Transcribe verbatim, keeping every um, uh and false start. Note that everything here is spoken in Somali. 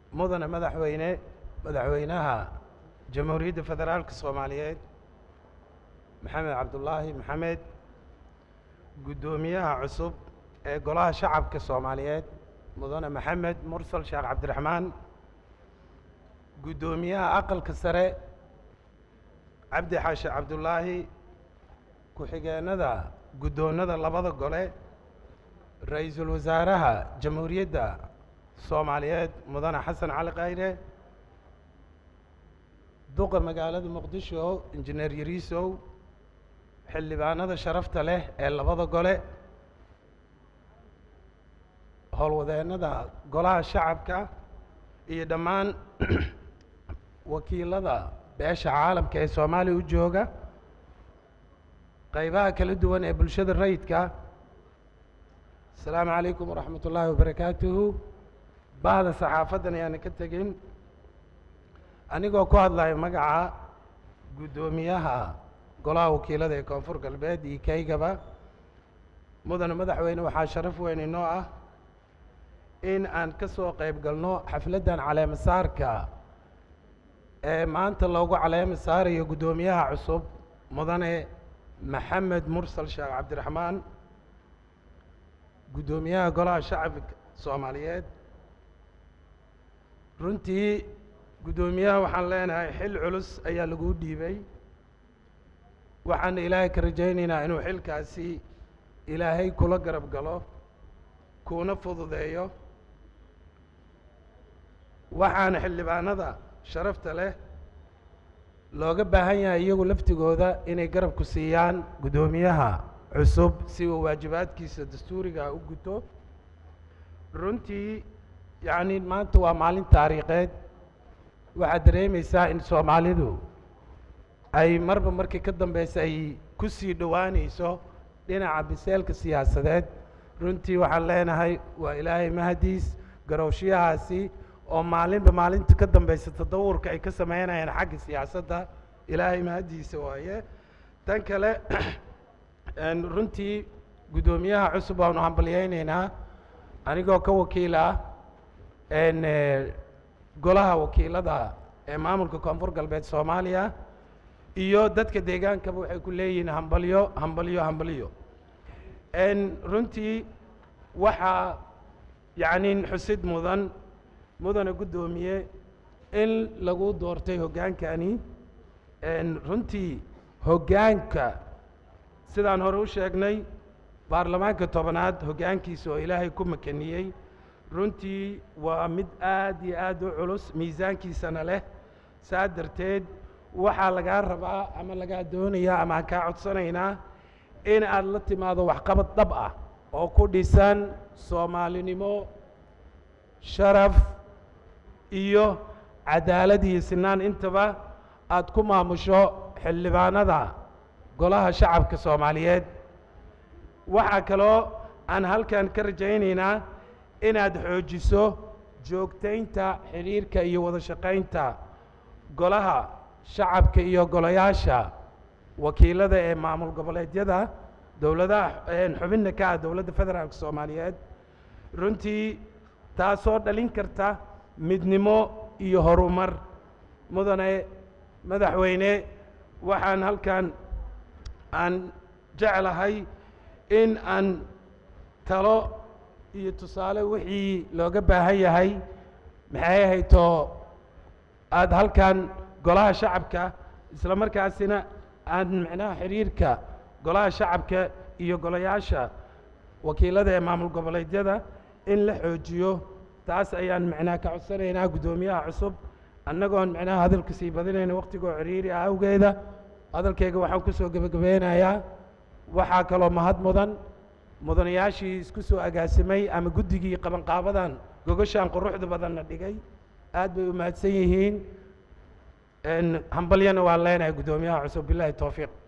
mudane madaxweyne madaxweynaha jamhuuriyadda federaalka soomaaliyeed maxamed cabdullaahi maxamed guddoomiyaha cusub ee golaha shacabka soomaaliyeed mudane maxamed mursal sheekh cabdiraxmaan guddoomiyaha aqalka sare cabdi xaashi cabdullaahi ku-xigeenada guddoonnada labada gole ra-iisul wasaaraha jamhuuriyadda soomaaliyeed mudane xasan cali khayre duqa magaalada muqdisho injineer yariisow xildhibaanada sharafta leh ee labada gole howlwadeennada golaha shacabka iyo dhammaan wakiilada beesha caalamka ee soomaaliya u jooga qaybaha kala duwan ee bulshada rayidka asalaamu calaykum waraxmat ullaahi wabarakaatuhu bahda saxaafaddan ayaana ka tegin anigoo ku hadlayo magaca guddoomiyaha golaha wakiilada ee koonfur galbeed iyo kaygaba mudane madaxweyne waxaa sharaf weyn inoo ah in aan ka soo qayb galno xafladdan caleema saarka ee maanta loogu caleema saarayo guddoomiyaha cusub mudane maxamed mursal sheekh cabdiraxmaan guddoomiyaha golaha shacabka soomaaliyeed runtii guddoomiyaha waxaan leenahay xil culus ayaa laguu dhiibay waxaana ilaahay ka rajaynaynaa inuu xilkaasi ilaahay kula garab galo kuuna fududeeyo waxaana xildhibaanada sharafta leh looga baahan yahay iyagu laftigooda inay garabku siiyaan guddoomiyaha cusub si uu waajibaadkiisa dastuuriga u guto runtii yacni maanta waa maalin taariikheed waxaad dareemaysaa in soomaalidu ay marba markii ka dambeysa ay ku sii dhowaanayso dhinaca biseelka siyaasadeed runtii waxaan leenahay waa ilaahay mahadiis garowshiyahaasi oo maalinba maalinta ka dambeysa tadawurka ay ka sameynayaan xagga siyaasadda ilaahay mahadiisa waaye tan kale runtii guddoomiyaha cusub waanu hambalyaynaynaa anigoo ka wakiil ah golaha wakiilada ee maamulka koonfur galbeed soomaaliya iyo dadka deegaankaba waxay ku leeyihiin hambalyo hambalyo hambalyo runtii waxaa yacni xusid mudan mudane guddoomiye in lagu doortay hoggaankani runtii hoggaanka sidaan hore u sheegnay baarlamaanka tobanaad hoggaankiisa oo ilaahay ku makaniyey runtii waa mid aad iyo aad u culus miisaankiisana leh saa darteed waxaa lagaa rabaa ama lagaa doonayaa ama aan kaa codsanaynaa in aad la timaado waxqabad dhab ah oo ku dhisan soomaalinimo sharaf iyo cadaalad iyo sinaan intaba aad ku maamusho xildhibaanada golaha shacabka soomaaliyeed waxaa kaloo aan halkan ka rajaynaynaa inaad xoojiso joogtaynta xidhiirka iyo wada shaqaynta golaha shacabka iyo golayaasha wakiilada ee maamul goboleedyada dowladaha xubinna ka ah dowladda federaalka soomaaliyeed runtii taasoo dhalin karta midnimo iyo horumar mudane madaxweyne waxaan halkan aan jeclahay in aan talo iyo tusaale wixii looga baahan yahay maxay ahaytoo aada halkan golaha shacabka isla markaasina aan macnaha xiriirka golaha shacabka iyo golayaasha wakiilada ee maamul goboleedyada in la xoojiyo taas ayaan macnaha ka codsanaynaa guddoomiyaha cusub annagoon macnaha hadalka sii badinayna waqtigoo ciriiri ah awgeeda hadalkayga waxaan ku soo gebagabeynayaa waxaa kaloo mahad mudan mudanayaashii isku soo agaasimay ama guddigii qabanqaabadan gogashaan quruxda badanna dhigay aad bay u mahadsan yihiin hambalyana waan leenahay guddoomiyaha cusub bilaahi towfiiq